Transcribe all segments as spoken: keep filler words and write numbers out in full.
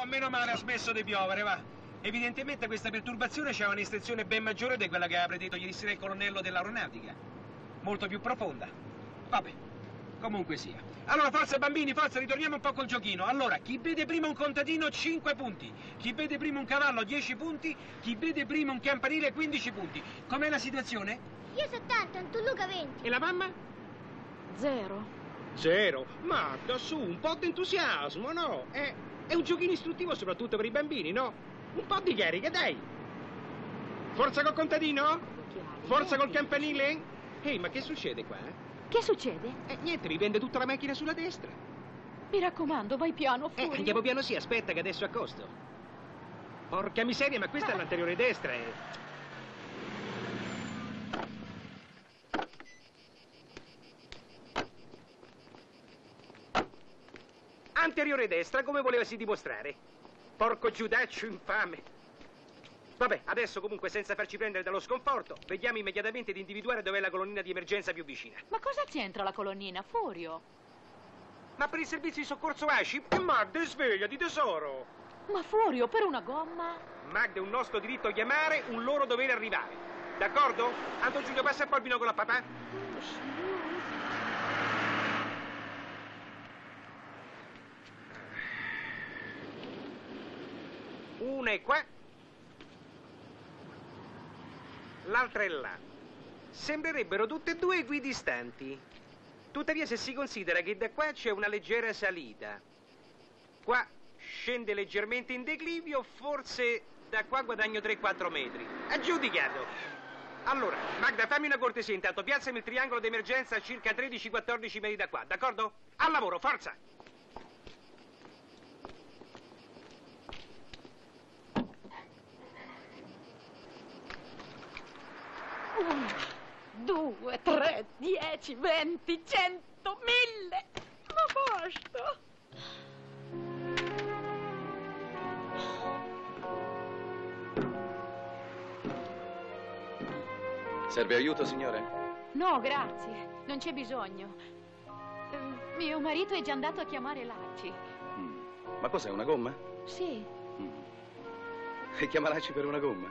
meno male ha smesso di piovere, va. Evidentemente questa perturbazione c'ha un'estensione ben maggiore di quella che aveva predetto ieri sera il colonnello dell'aeronautica. Molto più profonda. Vabbè, comunque sia. Allora, forza bambini, forza, ritorniamo un po' col giochino. Allora, chi vede prima un contadino, cinque punti. Chi vede prima un cavallo, dieci punti. Chi vede prima un campanile, quindici punti. Com'è la situazione? Io settanta, tu Luca venti. E la mamma? Zero. Zero. Magda, su, un po' di entusiasmo, no? È, è un giochino istruttivo soprattutto per i bambini, no? Un po' di carica, dai. Forza col contadino? Forza col campanile? Ehi, ma che succede qua? Che succede? Eh, niente, mi vende tutta la macchina sulla destra. Mi raccomando, vai piano, Eh, Furio. andiamo piano, sì, aspetta che adesso accosto. Porca miseria, ma questa è l'anteriore destra, eh. Anteriore destra, come volevasi dimostrare? Porco giudaccio infame. Vabbè, adesso comunque, senza farci prendere dallo sconforto, vediamo immediatamente di individuare dov'è la colonnina di emergenza più vicina. Ma cosa c'entra la colonnina, Furio? Ma per il servizio di soccorso A C I? E Magda, svegliati, tesoro! Ma Furio, per una gomma? Magda, è un nostro diritto chiamare, un loro dovere arrivare. D'accordo? Anto Giulio, passa un po' il binocolo a papà. Oh, signore. Una è qua. L'altra è là. Sembrerebbero tutte e due equidistanti. Tuttavia, se si considera che da qua c'è una leggera salita, qua scende leggermente in declivio, forse da qua guadagno tre quattro metri. Aggiudicato. Allora, Magda, fammi una cortesia intanto, piazzami il triangolo d'emergenza a circa tredici quattordici metri da qua, d'accordo? Al lavoro, forza! Uno, due, tre, dieci, venti, cento, mille. Ma basta. Serve aiuto, signore? No, grazie. Non c'è bisogno. Eh, Mio marito è già andato a chiamare l'A C I. Mm. Ma cos'è, una gomma? Sì. Mm. E chiama l'A C I per una gomma?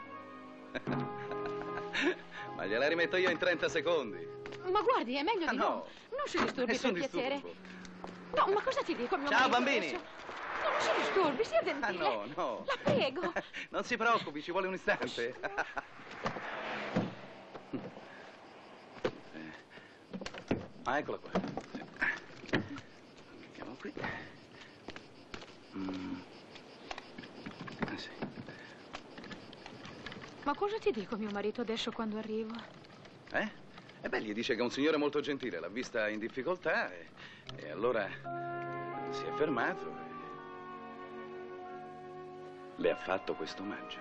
Ma gliela rimetto io in trenta secondi. Ma guardi, è meglio Ah, di no. no. Non si disturbi, Nessun per piacere. disturbo. No, ma cosa ti dico, mio Ciao, marito bambini. adesso? No, non si disturbi, sia Ah, gentile. no, no. La prego. Non si preoccupi, ci vuole un istante. Ah, eccola qua. Mettiamo qui. Mm. Ah, sì. Ma cosa ti dico, mio marito, adesso quando arrivo? Eh? E beh, gli dice che è un signore molto gentile, l'ha vista in difficoltà e, e allora si è fermato e le ha fatto questo omaggio.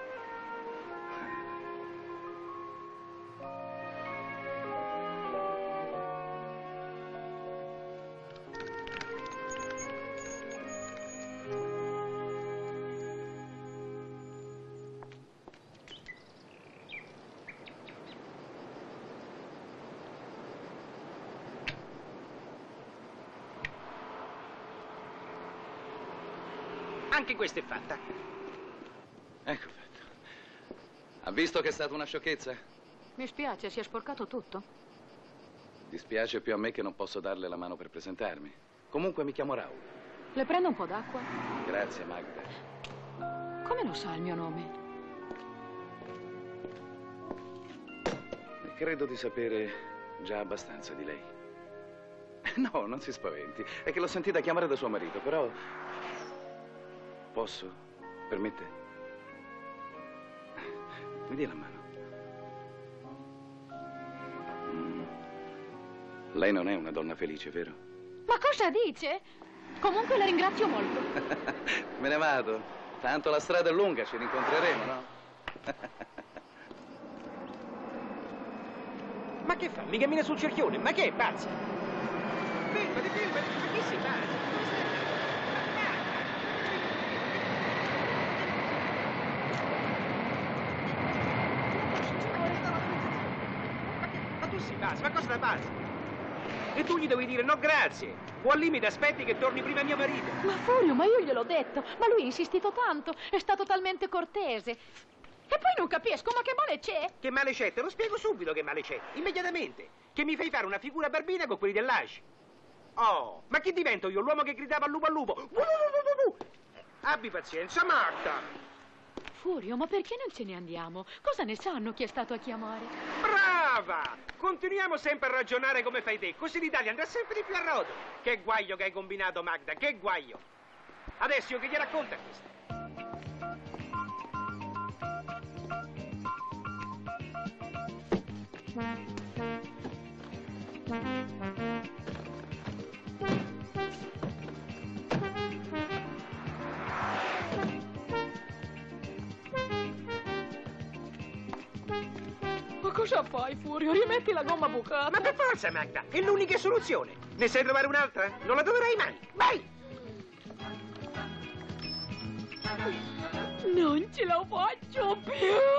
Anche questa è fatta. Ecco fatto. Ha visto che è stata una sciocchezza? Mi spiace, si è sporcato tutto. Dispiace più a me che non posso darle la mano per presentarmi. Comunque mi chiamo Raul. Le prendo un po' d'acqua? Grazie, Magda. Come lo sa il mio nome? E credo di sapere già abbastanza di lei. No, non si spaventi. È che l'ho sentita chiamare da suo marito, però... Posso? Permette? Mi dia la mano. Mm. Lei non è una donna felice, vero? Ma cosa dice? Comunque la ringrazio molto. Me ne vado. Tanto la strada è lunga, ci rincontreremo, no? Ma che fa? Mi cammina sul cerchione? Ma che è pazza? Fermati, fermati, ma che si fa? Ma tu sei pazzo, ma cosa da pazzo? E tu gli devi dire no grazie. O al limite aspetti che torni prima mio marito. Ma Furio, ma io gliel'ho detto. Ma lui ha insistito tanto, è stato talmente cortese. E poi non capisco, ma che male c'è? Che male c'è? Te lo spiego subito che male c'è. Immediatamente. Che mi fai fare una figura barbina con quelli dell'A C I. Oh, ma chi divento io? L'uomo che gridava al lupo al lupo? Uh, uh, uh, uh, uh. Abbi pazienza, Magda. Furio, ma perché non ce ne andiamo? Cosa ne sanno chi è stato a chiamare? Brava! Continuiamo sempre a ragionare come fai te, così l'Italia andrà sempre di più a rodo. Che guaio che hai combinato, Magda, che guaio. Adesso io che gli racconta questo? Ma cosa fai, Furio? Rimetti la gomma bucata. Ma per forza, Magda, è l'unica soluzione. Ne sai trovare un'altra? Non la troverai mai. Vai! Non ce la faccio più!